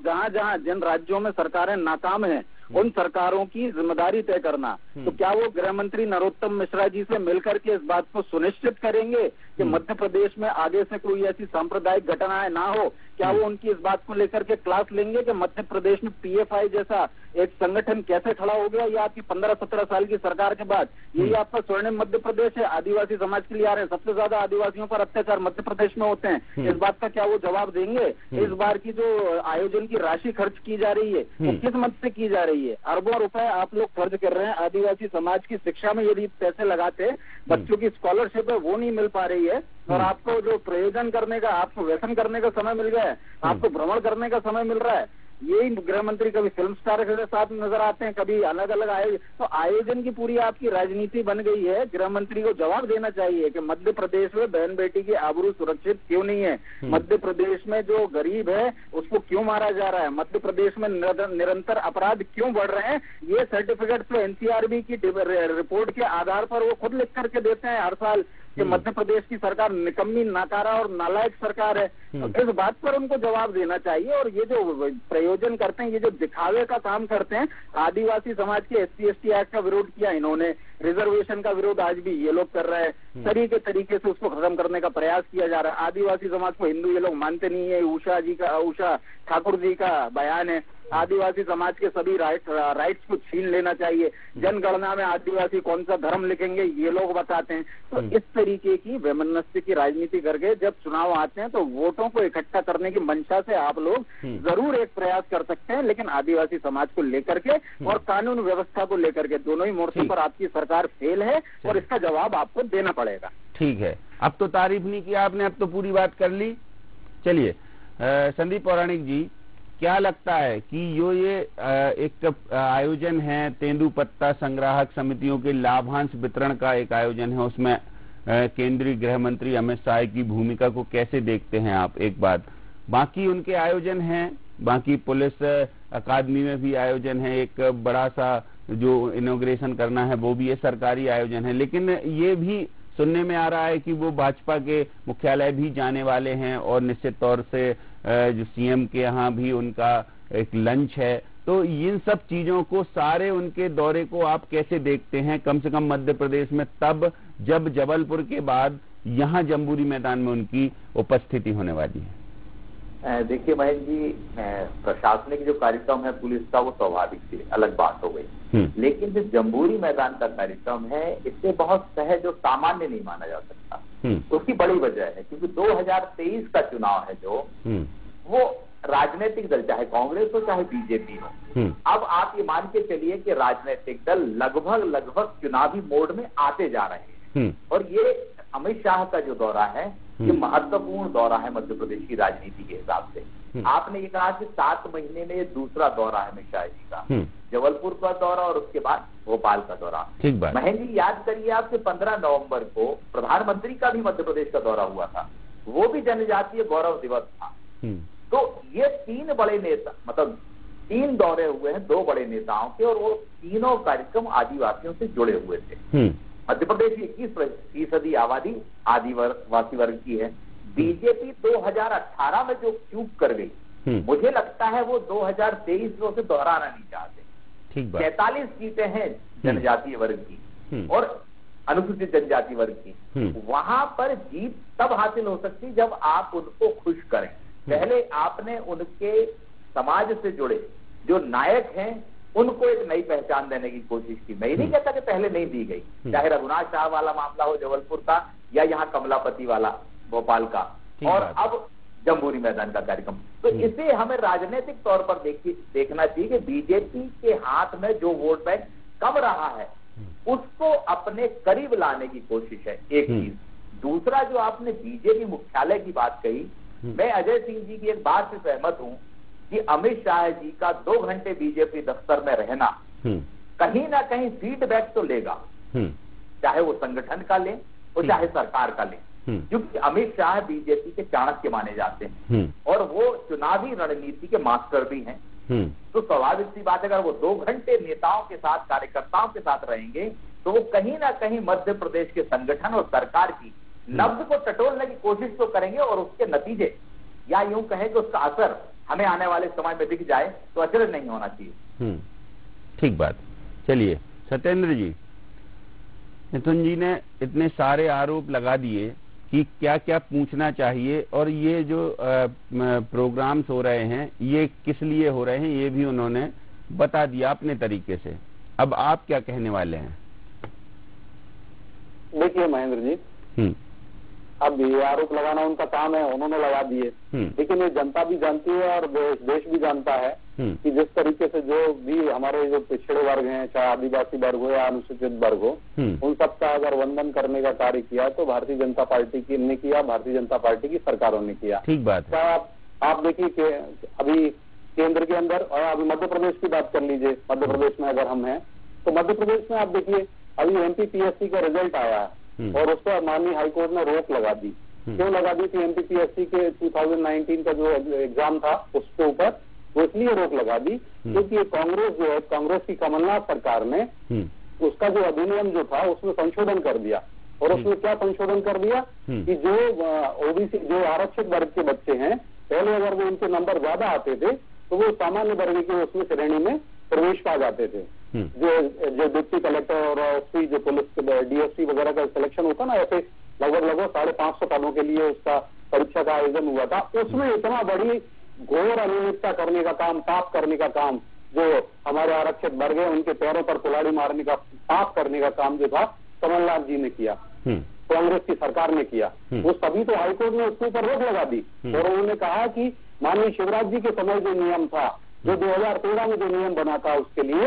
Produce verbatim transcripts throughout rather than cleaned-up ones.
जहां जहां जिन राज्यों में सरकारें नाकाम हैं उन सरकारों की जिम्मेदारी तय करना। तो क्या वो गृह मंत्री नरोत्तम मिश्रा जी से मिलकर के इस बात को सुनिश्चित करेंगे कि मध्य प्रदेश में आगे से कोई ऐसी सांप्रदायिक घटनाएं ना हो? क्या वो उनकी इस बात को लेकर के क्लास लेंगे कि मध्य प्रदेश में पीएफआई जैसा एक संगठन कैसे खड़ा हो गया? ये आपकी पंद्रह सत्रह साल की सरकार के बाद यही आपका स्वर्णिम मध्य प्रदेश है? आदिवासी समाज के लिए आ रहे हैं, सबसे ज्यादा आदिवासियों पर अत्याचार मध्य प्रदेश में होते हैं। इस बात का क्या वो जवाब देंगे? इस बार की जो आयोजन की राशि खर्च की जा रही है वो किस मत से की जा रही है? अरबों रुपए आप लोग खर्च कर रहे हैं आदिवासी समाज की शिक्षा में। यदि पैसे लगाते, बच्चों की स्कॉलरशिप है वो नहीं मिल पा रही है, और आपको जो प्रयोजन करने का, आपको व्यसन करने का समय मिल गया है, आपको भ्रमण करने का समय मिल रहा है। यही गृह मंत्री कभी फिल्म स्टार के साथ नजर आते हैं, कभी अलग अलग आयोजन। तो आयोजन की पूरी आपकी राजनीति बन गई है। गृह मंत्री को जवाब देना चाहिए कि मध्य प्रदेश में बहन बेटी की आबरू सुरक्षित क्यों नहीं है? मध्य प्रदेश में जो गरीब है उसको क्यों मारा जा रहा है? मध्य प्रदेश में निरंतर अपराध क्यों बढ़ रहे हैं? ये सर्टिफिकेट तो एनसीआरबी की रिपोर्ट के आधार पर वो खुद लिख करके देते हैं हर साल कि मध्य प्रदेश की सरकार निकम्मी, नाकारा और नालायक सरकार है। तो इस बात पर उनको जवाब देना चाहिए। और ये जो प्रयोजन करते हैं, ये जो दिखावे का काम करते हैं, आदिवासी समाज के एससी एसटी एक्ट का विरोध किया इन्होंने, रिजर्वेशन का विरोध आज भी ये लोग कर रहे हैं। तरीके तरीके से उसको खत्म करने का प्रयास किया जा रहा है। आदिवासी समाज को हिंदू ये लोग मानते नहीं है। उषा जी का, उषा ठाकुर जी का बयान है, आदिवासी समाज के सभी राइट राइट्स को छीन लेना चाहिए। जनगणना में आदिवासी कौन सा धर्म लिखेंगे ये लोग बताते हैं। तो इस तरीके की वैमनस्य की राजनीति करके जब चुनाव आते हैं तो वोटों को इकट्ठा करने की मंशा से आप लोग जरूर एक प्रयास कर सकते हैं, लेकिन आदिवासी समाज को लेकर के और कानून व्यवस्था को लेकर के दोनों ही मोर्चों पर आपकी सरकार फेल है और इसका जवाब आपको देना पड़ेगा। ठीक है, अब तो तारीफ नहीं की आपने, अब तो पूरी बात कर ली। चलिए संदीप पौराणिक जी, क्या लगता है कि यो ये एक आयोजन है तेंदुपत्ता संग्राहक समितियों के लाभांश वितरण का एक आयोजन है, उसमें केंद्रीय गृह मंत्री अमित शाह की भूमिका को कैसे देखते हैं आप? एक बात, बाकी उनके आयोजन हैं, बाकी पुलिस अकादमी में भी आयोजन है, एक बड़ा सा जो इनॉग्रेशन करना है वो भी ये सरकारी आयोजन है, लेकिन ये भी सुनने में आ रहा है कि वो भाजपा के मुख्यालय भी जाने वाले हैं और निश्चित तौर से जो सीएम के यहाँ भी उनका एक लंच है। तो इन सब चीजों को, सारे उनके दौरे को आप कैसे देखते हैं, कम से कम मध्य प्रदेश में, तब जब जबलपुर के बाद यहाँ जम्बूरी मैदान में उनकी उपस्थिति होने वाली है? देखिए महेश जी, प्रशासनिक जो कार्यक्रम है पुलिस का वो स्वाभाविक थी, अलग बात हो गई, लेकिन जो जम्बूरी मैदान का कार्यक्रम है इसे बहुत सहज और सामान्य नहीं माना जा सकता। उसकी बड़ी वजह है क्योंकि दो हज़ार तेईस का चुनाव है जो, वो राजनीतिक दल चाहे कांग्रेस हो चाहे बीजेपी हो, अब आप ये मान के चलिए कि राजनीतिक दल लगभग लगभग चुनावी मोड में आते जा रहे हैं। और ये अमित शाह का जो दौरा है ये महत्वपूर्ण दौरा है मध्य प्रदेश की राजनीति के हिसाब से। आपने ये कहा कि सात महीने में ये दूसरा दौरा है अमित शाह जी का, जबलपुर का दौरा और उसके बाद भोपाल का दौरा। महेंद्र जी याद करिए आपके पंद्रह नवंबर को प्रधानमंत्री का भी मध्य प्रदेश का दौरा हुआ था, वो भी जनजातीय गौरव दिवस था। तो ये तीन बड़े नेता, मतलब तीन दौरे हुए हैं दो बड़े नेताओं के, और वो तीनों कार्यक्रम आदिवासियों से जुड़े हुए थे। मध्य प्रदेश की इक्कीस फीसदी आबादी आदिवासी वर्ग की है। बीजेपी दो हज़ार अठारह में जो चूक कर गई, मुझे लगता है वो दो हज़ार तेईस में उसे दोहराना नहीं चाहते। सैतालीस सीटें हैं जनजातीय वर्ग की और अनुसूचित जनजाति वर्ग की, वहां पर जीत तब हासिल हो सकती जब आप उनको खुश करें। पहले आपने उनके समाज से जुड़े जो नायक हैं उनको एक नई पहचान देने की कोशिश की। मैं नहीं कहता कि पहले नहीं दी गई, चाहे रघुनाथ शाह वाला मामला हो जबलपुर का या यहाँ कमलापति वाला भोपाल का, और अब जम्बूरी मैदान का कार्यक्रम। तो इसे हमें राजनीतिक तौर पर देखिए देखना चाहिए कि बीजेपी के हाथ में जो वोट बैंक कम रहा है उसको अपने करीब लाने की कोशिश है, एक चीज। दूसरा, जो आपने बीजेपी मुख्यालय की बात कही, मैं अजय सिंह जी की एक बात से सहमत हूं कि अमित शाह जी का दो घंटे बीजेपी दफ्तर में रहना कहीं ना कहीं फीडबैक तो लेगा, चाहे वो संगठन का ले और चाहे सरकार का ले, क्योंकि अमित शाह बीजेपी के चाणक्य माने जाते हैं और वो चुनावी रणनीति के मास्टर भी हैं। तो स्वाभाविक सी बात है, अगर वो दो घंटे नेताओं के साथ, कार्यकर्ताओं के साथ रहेंगे तो वो कहीं ना कहीं मध्य प्रदेश के संगठन और सरकार की नब्ज को टटोलने की कोशिश तो करेंगे, और उसके नतीजे या यूं कहें कि उसका असर हमें आने वाले समय में दिख जाए तो अचरज नहीं होना चाहिए। ठीक बात। चलिए सत्येंद्र जी, मिथुन जी ने इतने सारे आरोप लगा दिए कि क्या क्या पूछना चाहिए, और ये जो प्रोग्राम्स हो रहे हैं ये किस लिए हो रहे हैं ये भी उन्होंने बता दिया अपने तरीके से। अब आप क्या कहने वाले हैं? देखिए महेंद्र जी, अब ये आरोप लगाना उनका काम है, उन्होंने लगा दिए, लेकिन ये जनता भी जानती है और देश भी जानता है कि जिस तरीके से जो भी हमारे जो पिछड़े वर्ग हैं, चाहे आदिवासी वर्ग हो या अनुसूचित वर्ग हो, उन सबका अगर वंदन करने का कार्य किया तो भारतीय जनता पार्टी की ने किया, भारतीय जनता पार्टी की सरकारों ने किया। ठीक बात है। आप आप देखिए अभी केंद्र के अंदर, और अभी मध्य प्रदेश की बात कर लीजिए, मध्य प्रदेश में अगर हम हैं तो मध्य प्रदेश में आप देखिए अभी एमपीपीएससी का रिजल्ट आया और उस पर माननीय हाईकोर्ट ने रोक लगा दी। क्यों लगा दी थी? एमपीपीएससी के दो हज़ार उन्नीस का जो एग्जाम था उसके ऊपर वो इसलिए रोक लगा दी क्योंकि कांग्रेस जो है, कांग्रेस की कमलनाथ सरकार ने उसका जो अधिनियम जो था उसमें संशोधन कर दिया। और उसमें क्या संशोधन कर दिया कि जो ओबीसी जो आरक्षित वर्ग के बच्चे हैं, पहले अगर वो उनके नंबर ज्यादा आते थे तो वो सामान्य वर्ग के उसमें श्रेणी में प्रवेश पा जाते थे। जो जो डिप्टी कलेक्टर और एसपी जो पुलिस डीएसपी वगैरह का सिलेक्शन होता ना, ऐसे लगभग लगभग साढ़े पांच सौ पदों के लिए उसका परीक्षा का आयोजन हुआ था। उसमें इतना बड़ी घोर अनियमितता करने का काम, पाप करने का काम, जो हमारे आरक्षित वर्ग है उनके पैरों पर कुल्हाड़ी मारने का पाप करने का काम जो था कमलनाथ जी ने किया, कांग्रेस की सरकार ने किया। वो सभी तो हाईकोर्ट ने उसके ऊपर रोक लगा दी और उन्होंने कहा कि माननीय शिवराज जी के समय जो नियम था, जो दो हजार तेरह में जो नियम बना था उसके लिए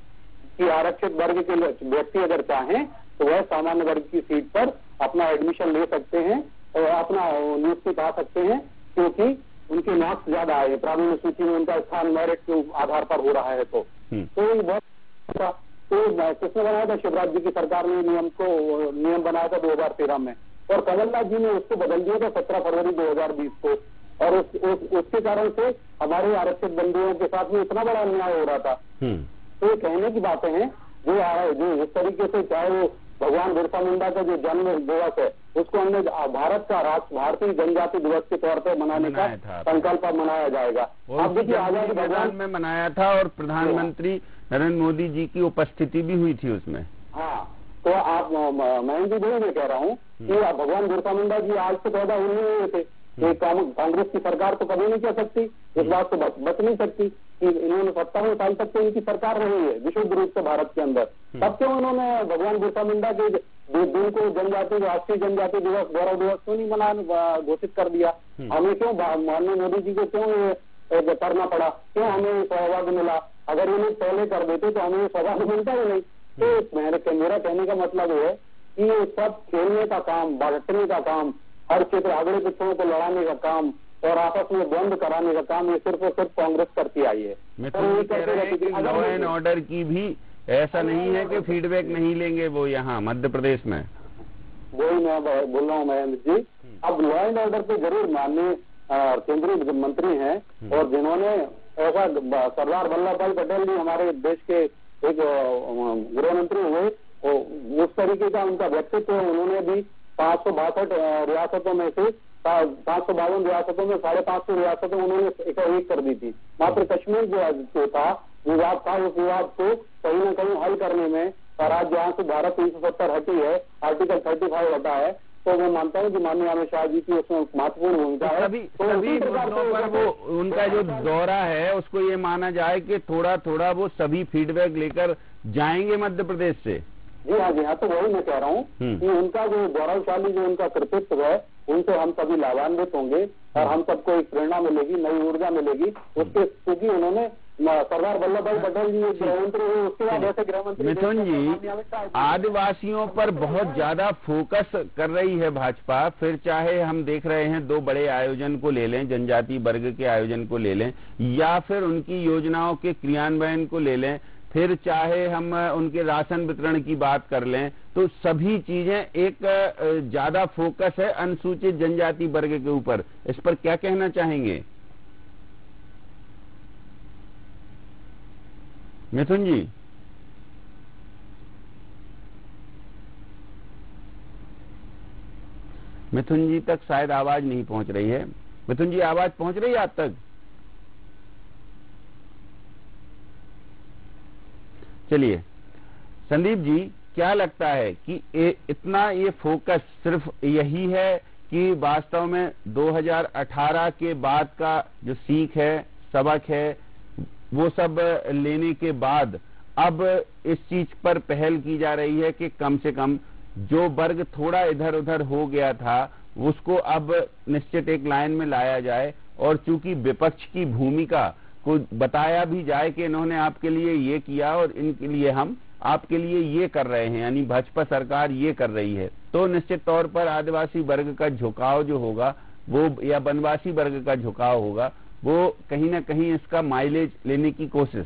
कि आरक्षित वर्ग के व्यक्ति अगर चाहें तो वह सामान्य वर्ग की सीट पर अपना एडमिशन ले सकते हैं और अपना नियुक्ति पा सकते हैं, क्योंकि उनके मार्क्स ज्यादा आए, प्रावीण्य सूची में उनका स्थान मेरिट के आधार पर हो रहा है। तो तो ये बहुत तो किसने बनाया था? शिवराज जी की सरकार ने नियम को नियम बनाया था दो हजार तेरह में, और कमलनाथ जी ने उसको बदल दिया था सत्रह फरवरी दो हजार बीस को। और उस, उस, उसके कारण से हमारे आरक्षित बंधुओं के साथ में इतना बड़ा अन्याय हो रहा था। तो ये कहने की बातें हैं जो जो इस तरीके से, चाहे वो भगवान बिरसा मुंडा का जो जन्म दिवस है उसको हमने भारत का राष्ट्र भारतीय जनजाति दिवस के तौर पर मनाने का संकल्प मनाया जाएगा। अब देखिए आजादी मैदान में मनाया था और प्रधानमंत्री नरेंद्र मोदी जी की उपस्थिति भी हुई थी उसमें। हाँ, तो आप महेंद्र जी मैं कह रहा हूँ कि भगवान बिरसा मुंडा जी आज से पैदा हुए हुए थे। तो कांग्रेस की सरकार तो कभी नहीं कह सकती, इस बात से बच, बच नहीं सकती कि इन्होंने सत्तावन साल तक तो इनकी सरकार रही है विशुद्ध रूप से भारत के अंदर। तब क्यों उन्होंने भगवान बिरसा मुंडा के दिन को जनजाति राष्ट्रीय जनजाति दिवस गौरव दिवस क्यों नहीं मना घोषित कर दिया? हमें क्यों माननीय मोदी जी को क्यों करना पड़ा? क्यों हमें सौभाग्य मिला? अगर ये लोग पहले कर देते तो हमें सौभाग्य मिलता ही नहीं। तो मेरे मेरा कहने का मतलब ये है कि ये सब खेलने का काम, बांटने का काम, हर क्षेत्र अगले पिछड़ों को लड़ाने का काम और आपस में बंद कराने का काम ये सिर्फ और सिर्फ कांग्रेस करती आई है। मैं तो ये कह रहे हैं कि लॉ एंड ऑर्डर की भी ऐसा नहीं है कि फीडबैक नहीं लेंगे वो यहाँ मध्य प्रदेश में। वही मैं बोल रहा हूँ महेंद्र जी, अब लॉ एंड ऑर्डर पे जरूर माननीय केंद्रीय मंत्री हैं और जिन्होंने ऐसा सरदार वल्लभ भाई पटेल जी हमारे देश के एक गृह मंत्री हुए, उस तरीके का उनका व्यक्तित्व, उन्होंने भी पांच सौ बासठ रियासतों में से पांच सौ बावन रियासतों में साढ़े पांच सौ रियासतों उन्होंने एक एक कर दी थी। मात्र कश्मीर जो था विवाद था, उस विवाद को कहीं न कहीं हल करने में, और आज जहाँ से भारत तीन सौ सत्तर हटी है, आर्टिकल थर्टी फाइव हटा है, तो मैं मानता हूँ कि माननीय अमित शाह जी की उसमें महत्वपूर्ण भूमिका है। सभी तो सभी मुद्दों पर वो उनका जो दौरा है उसको ये माना जाए कि थोड़ा थोड़ा वो सभी फीडबैक लेकर जाएंगे मध्य प्रदेश से। जी हाँ, जी हाँ, तो वही मैं कह रहा हूँ कि उनका जो गौरवशाली जो उनका कृतित्व है उनसे हम सभी लाभान्वित होंगे और हम सबको एक प्रेरणा मिलेगी, नई ऊर्जा मिलेगी उसके, क्योंकि उन्होंने सरदार वल्लभ भाई पटेल जी गृह मंत्री हुए, उसके बाद ऐसे गृह मंत्री। मिथुन जी, आदिवासियों पर बहुत ज्यादा फोकस कर रही है भाजपा, फिर चाहे हम देख रहे हैं दो बड़े आयोजन को ले लें, जनजाति वर्ग के आयोजन को ले लें या फिर उनकी योजनाओं के क्रियान्वयन को ले लें, फिर चाहे हम उनके राशन वितरण की बात कर लें, तो सभी चीजें एक ज्यादा फोकस है अनुसूचित जनजाति वर्ग के ऊपर। इस पर क्या कहना चाहेंगे मिथुन जी? मिथुन जी तक शायद आवाज नहीं पहुंच रही है। मिथुन जी आवाज पहुंच रही है आप तक? चलिए संदीप जी, क्या लगता है कि ए, इतना ये फोकस सिर्फ यही है कि वास्तव में दो हज़ार अठारह के बाद का जो सीख है, सबक है, वो सब लेने के बाद अब इस चीज पर पहल की जा रही है कि कम से कम जो वर्ग थोड़ा इधर उधर हो गया था उसको अब निश्चित एक लाइन में लाया जाए, और चूंकि विपक्ष की भूमिका को बताया भी जाए कि इन्होंने आपके लिए ये किया और इनके लिए हम आपके लिए ये कर रहे हैं, यानी भाजपा सरकार ये कर रही है, तो निश्चित तौर पर आदिवासी वर्ग का झुकाव जो होगा वो, या वनवासी वर्ग का झुकाव होगा, वो कहीं ना कहीं इसका माइलेज लेने की कोशिश।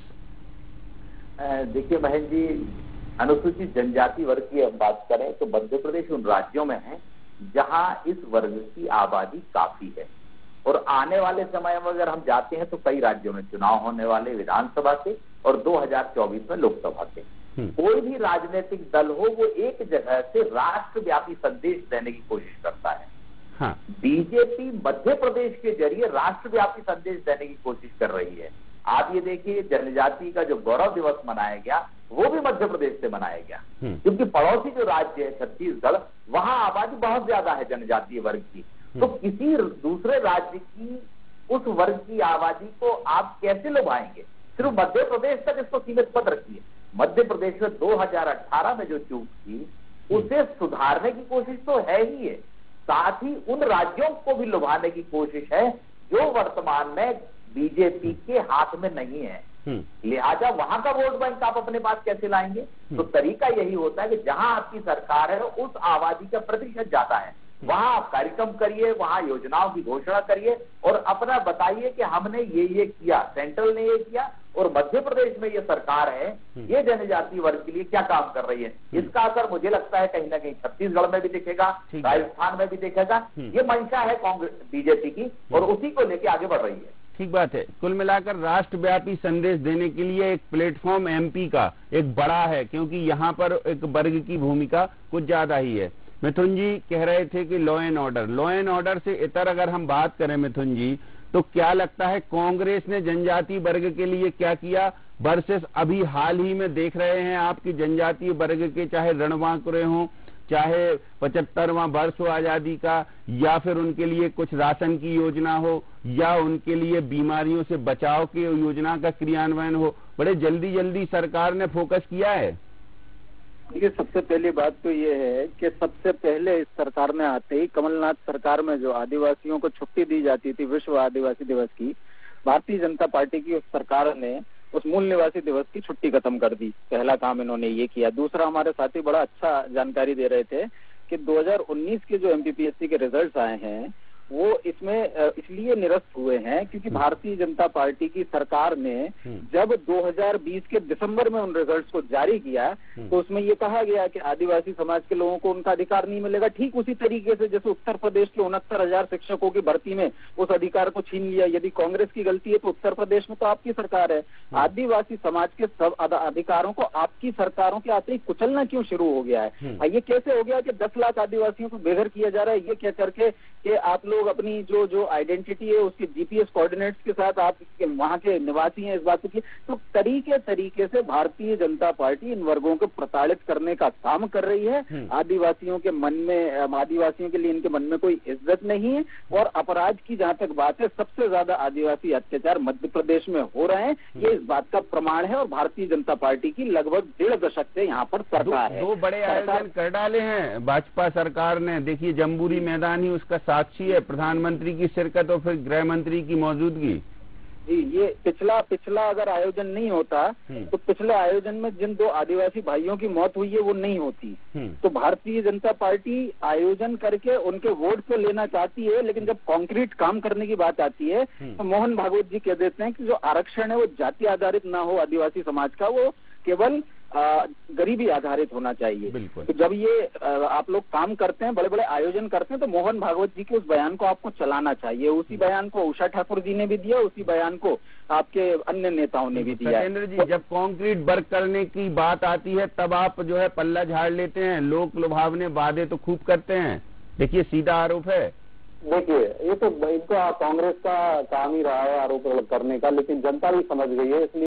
देखिए बहन जी, अनुसूचित जनजाति वर्ग की हम बात करें तो मध्य प्रदेश उन राज्यों में है जहां इस वर्ग की आबादी काफी है, और आने वाले समय में अगर हम जाते हैं तो कई राज्यों में चुनाव होने वाले विधानसभा के और दो हज़ार चौबीस में लोकसभा के। कोई भी राजनीतिक दल हो वो एक जगह से राष्ट्रव्यापी संदेश देने की कोशिश करता है। हाँ। बीजेपी मध्य प्रदेश के जरिए राष्ट्रव्यापी संदेश देने की कोशिश कर रही है। आप ये देखिए, जनजाति का जो गौरव दिवस मनाया गया वो भी मध्य प्रदेश से मनाया गया, क्योंकि पड़ोसी जो राज्य है छत्तीसगढ़, वहां आबादी बहुत ज्यादा है जनजातीय वर्ग की। तो किसी दूसरे राज्य की उस वर्ग की आबादी को आप कैसे लुभाएंगे? सिर्फ मध्य प्रदेश तक इसको सीमित मत रखिए। मध्य प्रदेश में दो हज़ार अठारह में जो चूक थी उसे सुधारने की कोशिश तो है ही है, साथ ही उन राज्यों को भी लुभाने की कोशिश है जो वर्तमान में बीजेपी के हाथ में नहीं है। लिहाजा वहां का वोट बैंक आप अपने पास कैसे लाएंगे? तो तरीका यही होता है कि जहां आपकी सरकार है उस आबादी का प्रतिशत जाता है, वहां आप कार्यक्रम करिए, वहां योजनाओं की घोषणा करिए और अपना बताइए कि हमने ये ये किया, सेंट्रल ने ये किया और मध्य प्रदेश में ये सरकार है, ये जनजातीय वर्ग के लिए क्या काम कर रही है। इसका असर मुझे लगता है कहीं ना कहीं छत्तीसगढ़ में भी दिखेगा, राजस्थान में भी दिखेगा। ये मंशा है कांग्रेस बीजेपी की और उसी को लेकर आगे बढ़ रही है। ठीक बात है। कुल मिलाकर राष्ट्रव्यापी संदेश देने के लिए एक प्लेटफॉर्म एमपी का एक बड़ा है, क्योंकि यहाँ पर एक वर्ग की भूमिका कुछ ज्यादा ही है। मिथुन जी कह रहे थे कि law and order, law and order से इतर अगर हम बात करें मिथुन जी, तो क्या लगता है कांग्रेस ने जनजातीय वर्ग के लिए क्या किया वर्सेस अभी हाल ही में देख रहे हैं आपकी जनजातीय वर्ग के, चाहे रणबांकुरे हों, चाहे पचहत्तरवां वर्ष हो आजादी का, या फिर उनके लिए कुछ राशन की योजना हो, या उनके लिए बीमारियों से बचाव की योजना का क्रियान्वयन हो, बड़े जल्दी जल्दी सरकार ने फोकस किया है। देखिए, सबसे पहली बात तो ये है कि सबसे पहले इस सरकार ने आते ही कमलनाथ सरकार में जो आदिवासियों को छुट्टी दी जाती थी विश्व आदिवासी दिवस की, भारतीय जनता पार्टी की उस सरकार ने उस मूल निवासी दिवस की छुट्टी खत्म कर दी। पहला काम इन्होंने ये किया। दूसरा, हमारे साथी बड़ा अच्छा जानकारी दे रहे थे कि दो हज़ार उन्नीस के जो एमपीपीएससी के रिजल्ट्स आए हैं वो इसमें इसलिए निरस्त हुए हैं क्योंकि भारतीय जनता पार्टी की सरकार ने जब दो हज़ार बीस के दिसंबर में उन रिजल्ट्स को जारी किया तो उसमें ये कहा गया कि आदिवासी समाज के लोगों को उनका अधिकार नहीं मिलेगा। ठीक उसी तरीके से जैसे उत्तर प्रदेश के उनहत्तर हजार शिक्षकों की भर्ती में उस अधिकार को छीन लिया। यदि कांग्रेस की गलती है तो उत्तर प्रदेश में तो आपकी सरकार है, आदिवासी समाज के सब अधिकारों को आपकी सरकारों के आते ही कुचलना क्यों शुरू हो गया है? ये कैसे हो गया कि दस लाख आदिवासियों को बेघर किया जा रहा है? ये क्या करके कि आप लोग अपनी जो जो आइडेंटिटी है उसके जीपीएस कोऑर्डिनेट्स के साथ आप वहां के निवासी हैं इस बात की। तो तरीके तरीके से भारतीय जनता पार्टी इन वर्गों को प्रताड़ित करने का काम कर रही है। आदिवासियों के मन में, आदिवासियों के लिए इनके मन में कोई इज्जत नहीं है। और अपराध की जहां तक बात है, सबसे ज्यादा आदिवासी अत्याचार मध्य प्रदेश में हो रहे हैं, ये इस बात का प्रमाण है। और भारतीय जनता पार्टी की लगभग डेढ़ दशक से यहाँ पर सरकार है। दो बड़े आयोजन कर डाले हैं भाजपा सरकार ने। देखिए, जम्बूरी मैदान ही उसका साक्षी है, प्रधानमंत्री की शिरकत और फिर गृह मंत्री की मौजूदगी। जी, ये पिछला पिछला अगर आयोजन नहीं होता तो पिछले आयोजन में जिन दो आदिवासी भाइयों की मौत हुई है वो नहीं होती। तो भारतीय जनता पार्टी आयोजन करके उनके वोट तो लेना चाहती है, लेकिन जब कॉन्क्रीट काम करने की बात आती है तो मोहन भागवत जी कह देते हैं कि जो आरक्षण है वो जाति आधारित ना हो आदिवासी समाज का, वो केवल आ, गरीबी आधारित होना चाहिए। तो जब ये आ, आप लोग काम करते हैं, बड़े बड़े आयोजन करते हैं, तो मोहन भागवत जी के उस बयान को आपको चलाना चाहिए। उसी बयान को उषा ठाकुर जी ने भी दिया, उसी बयान को आपके अन्य नेताओं ने भी दिया। सत्येंद्र जी, तो, जब कंक्रीट वर्क करने की बात आती है तब आप जो है पल्ला झाड़ लेते हैं, लोक लुभावने वादे तो खूब करते हैं। देखिए, सीधा आरोप है। देखिए, ये तो इनका कांग्रेस का काम ही रहा है आरोप करने का, लेकिन जनता भी समझ गई है, इसलिए